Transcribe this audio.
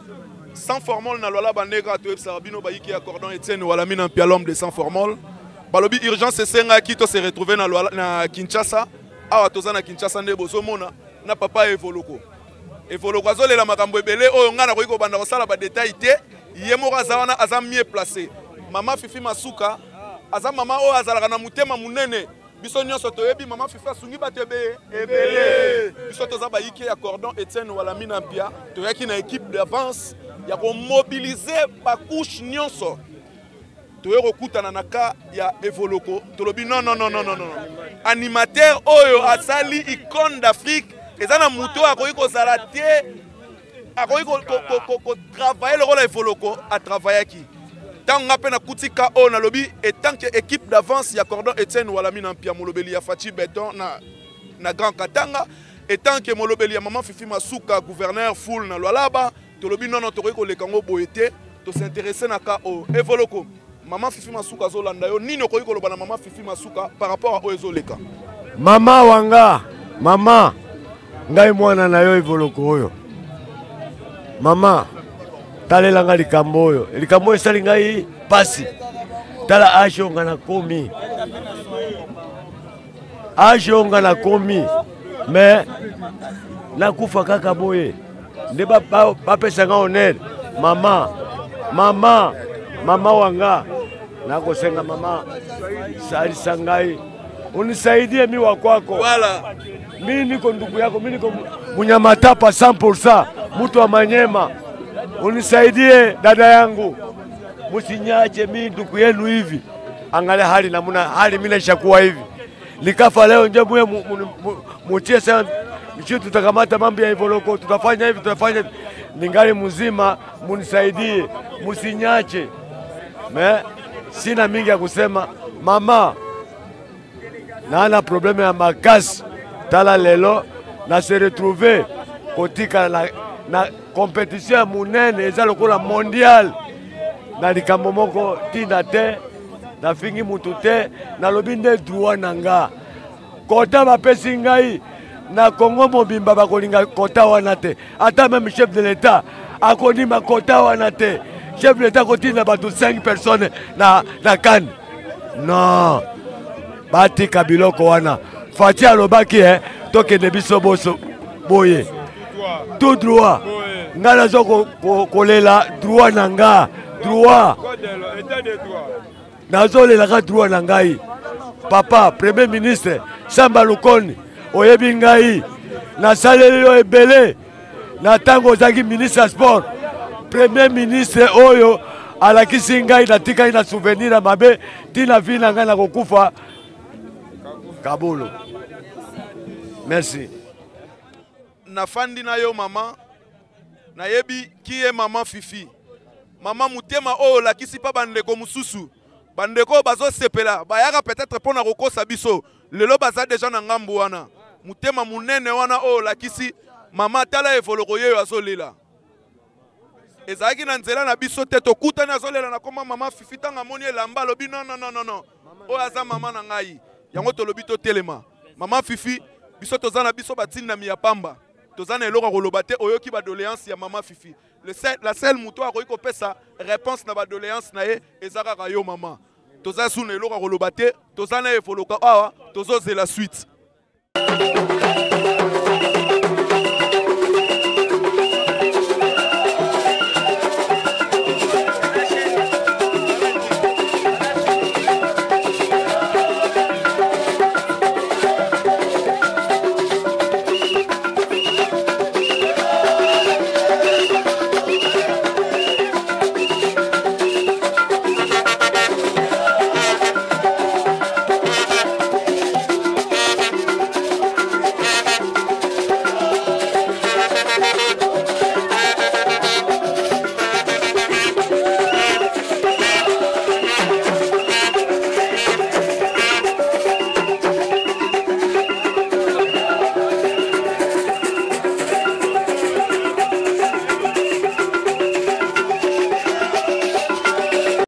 sans formol na lola bandeka to ebsarabino bayiki accordant Etienne wala mina pia l'homme de sans formol. Balobi urgence senga ki to se retrouver na Kinshasa. Awa toza na Kinshasa nde bozomona na papa Evoloko. Evoloko azolela makambo ebele oyo nga na koyiko banda kosala ba détail te. Ye moko aza wana aza mieux placé. Mama Fifi Masuka aza mama oyo azalaka na mutema munene. Biso nyonso toyebi mama Fifi asungi bato ebele. Biso toza bayiki ya cordon Etienne wala mina pia. Toyaki na équipe d'avance ya ko mobiliser ba couche nyonso. Toyoko kutana na ka ya Evoloko. Tolobi non. Animateur oyo asali icône d'Afrique. Ezana muto akoyi ko zalate. Akoyi ko travailler le rôle Evoloko a travailler qui. Tant on a kutika o na lobby et tant que équipe d'avance ya cordon Etienne wala mina pia molobeli ya Fati Beton na Grand Katanga et tant que molobeli ya maman Fifi Masuka gouverneur full na Lualaba to lobby non to ko lekango boyete to s'intéresser na ka o Evoloko maman Fifi Masuka zo landa yo nino ko loba na maman Fifi Masuka par rapport à Ezoleka mama wanga mama ngai mwana na yo Evoloko oyo mama talela nga likambo oyo esali ngai pasi tala age onga na komi me nakufa kaka boye nde bapesa nga honneur mama wanga nakosenga mama salisa ngai unisaidie mi wakwako voilà mi niko ndugu yako mi niko Munyamatapa 100% mtu wa Manyema. Unisaidie dada yangu, musinyache mimi ndugu yenu hivi. Angalia hali namuna hali mimi nishakuwa hivi. Nikafa leo nje mutie sana mchi tutakamata mambo ya Evoloko, tutafanya hivi. Ningali mzima, munisaidie, musinyache. Sina mingi ya kusema mama. Nana problème ya makasi tala lelo na se retrouver kotika na compétition munene eza lokola mondial na likambo moko tinda te na fingi mutu te na lobi nde droit nanga kota bapesi ngai na Congo mobimba bakolinga kota wana te ata même chef de l'état akonima kota wana te chef de l'état kotinda bato 5 personnes na CAN non batika biloko wana Fati alobaki tokende biso boso boye tout droit ngala zo kolela droit nanga droit nazolela ka droit nangai papa premier ministre Samba Lukoni oyebi ngai na saleli yo ebele na tango zaki ministre sport premier ministre oyo alakisi ngai na tika ina souvenir na mabe tina vina ngai na kokufa Kabulu. Merci. Nafandi na yo mama. Na yebi qui est maman Fifi. Maman mutema o la kisi pa bandeko mususu. Bandeko bazo sepela. Bayaka peut-être pona roko sabiso. Lelo baza déjà na ngambu wana. Mutema munene wana o la kisi. Mama tala Evoloko yo azolela. Ezaki na nzela na biso te tokuta na azolela na koma maman Fifi tanga moni elamba lobi non. O aza mama na ngai. Yango tolobi to telema. Maman Fifi, biso tozana biso batinda mi ya pamba. Tozana eloko koloba te oyoki ba doléance ya maman Fifi. La seule muto a koyiko pesa réponse na ba doléance na ye ezaka ka yo maman. Tozana suna eloko koloba te, tozana Evoloko awa, tozo la suite.